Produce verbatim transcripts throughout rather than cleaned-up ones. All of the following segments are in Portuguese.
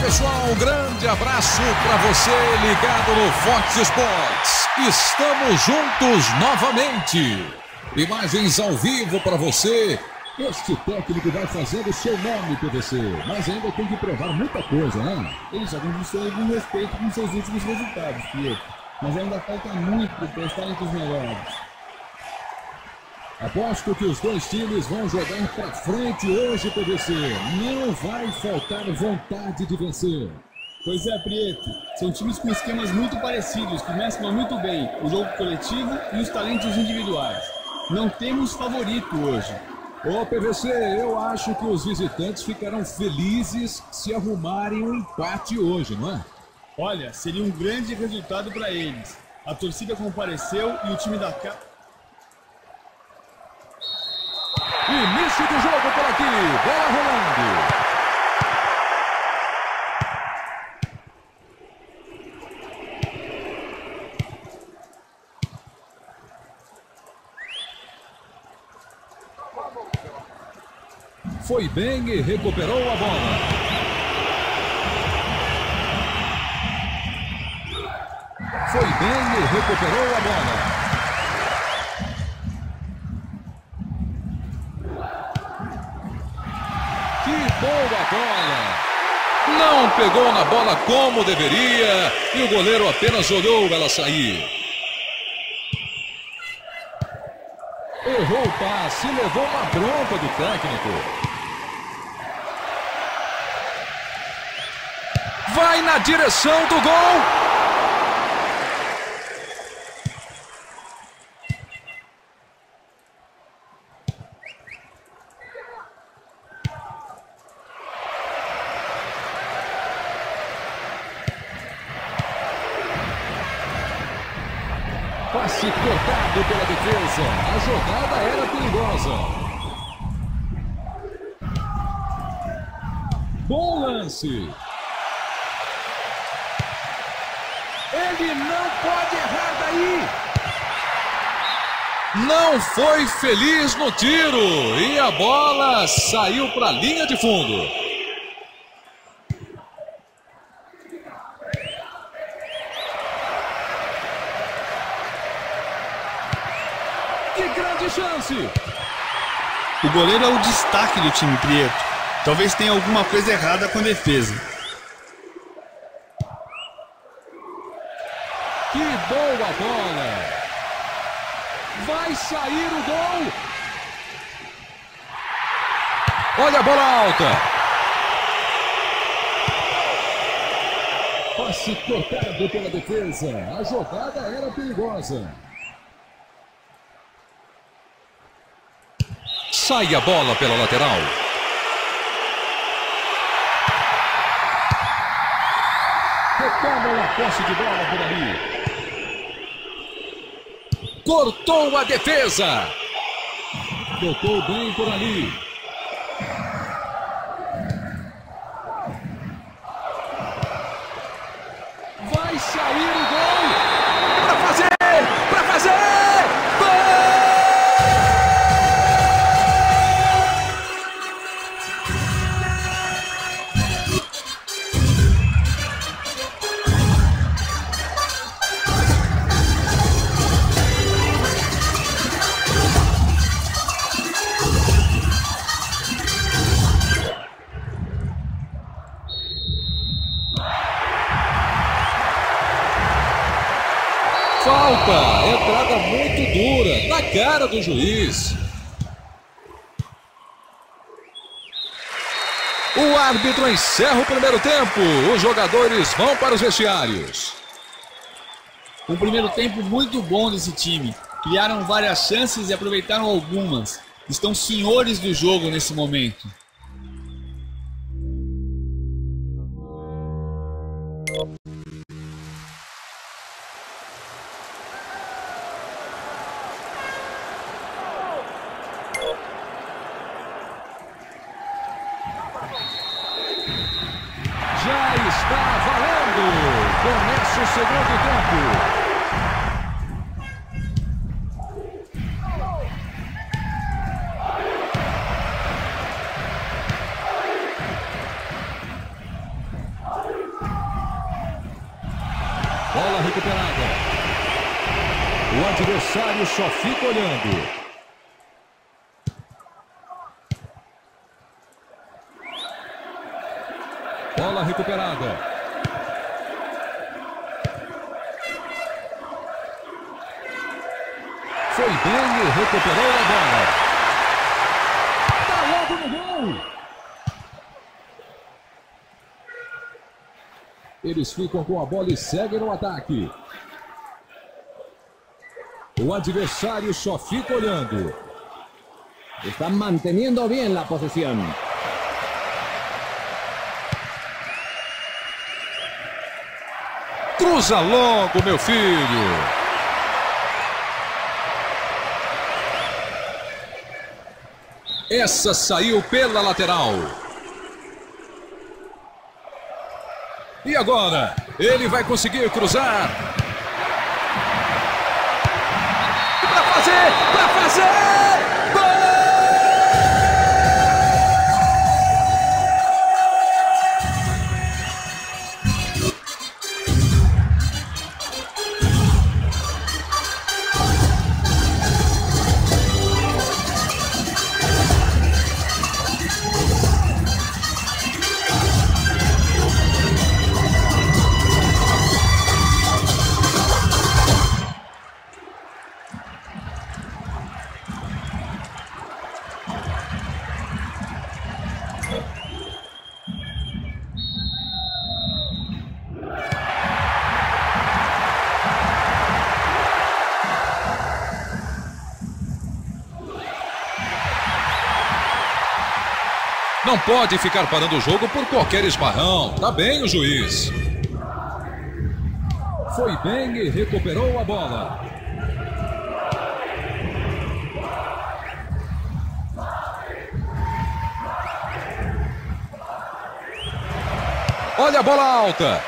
pessoal, um grande abraço para você ligado no Fox Sports. Estamos juntos novamente. Imagens ao vivo para você. Este técnico vai fazendo o seu nome, P V C, mas ainda tem que provar muita coisa, né? Ele já conquistou algum respeito com seus últimos resultados, Pietro. Mas ainda falta muito para estar entre os melhores. Aposto que os dois times vão jogar para frente hoje, P V C. Não vai faltar vontade de vencer. Pois é, Prieto. São times com esquemas muito parecidos, que mesclam muito bem o jogo coletivo e os talentos individuais. Não temos favorito hoje. Ô, P V C, eu acho que os visitantes ficarão felizes se arrumarem um empate hoje, não é? Olha, seria um grande resultado para eles. A torcida compareceu e o time da casa... Início do jogo por aqui, bola rolando. Foi bem e recuperou a bola. Foi bem e recuperou a bola. Boa bola! Não pegou na bola como deveria e o goleiro apenas olhou ela sair. Errou o passe, levou uma bronca do técnico. Vai na direção do gol! Passe cortado pela defesa. A jogada era perigosa. Bom lance. Ele não pode errar daí. Não foi feliz no tiro. E a bola saiu para a linha de fundo. Que grande chance! O goleiro é o destaque do time, Prieto. Talvez tenha alguma coisa errada com a defesa. Que boa bola! Vai sair o gol! Olha a bola alta! Passe cortado pela defesa. A jogada era perigosa. Sai a bola pela lateral. Retomam a posse de bola por ali. Cortou a defesa. Tocou bem por ali. Vai sair o gol. Para fazer! Para fazer! Falta, entrada muito dura, na cara do juiz. O árbitro encerra o primeiro tempo. Os jogadores vão para os vestiários. Um primeiro tempo muito bom desse time. Criaram várias chances e aproveitaram algumas. Estão senhores do jogo nesse momento. Já está valendo. Começa o segundo tempo. adversário só fica olhando. Bola recuperada. Foi bem e recuperou a bola. Tá logo no gol. Eles ficam com a bola e seguem no ataque. O adversário só fica olhando. Están manteniendo bien la posesión. Cruza longo, meu filho. Essa saiu pela lateral. E agora? Ele vai conseguir cruzar. Para fazer! Para fazer! Não pode ficar parando o jogo por qualquer esbarrão. Tá bem o juiz. Foi bem e recuperou a bola. Olha a bola alta.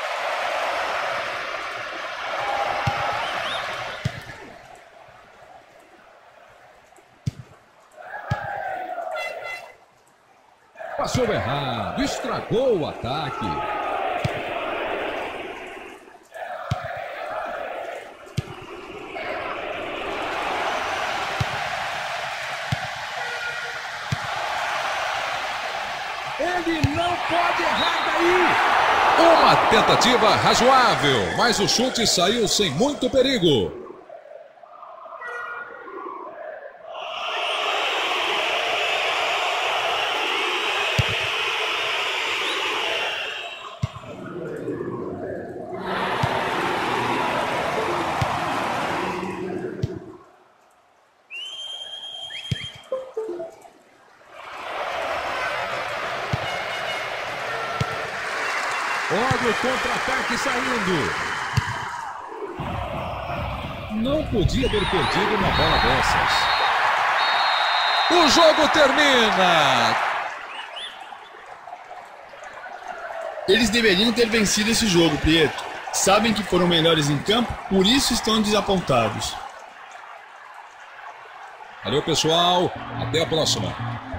Passou errado, estragou o ataque. Ele não pode errar daí. Uma tentativa razoável, mas o chute saiu sem muito perigo. Olha o contra-ataque saindo. Não podia ter perdido uma bola dessas. O jogo termina. Eles deveriam ter vencido esse jogo, Prieto. Sabem que foram melhores em campo, por isso estão desapontados. Valeu, pessoal. Até a próxima.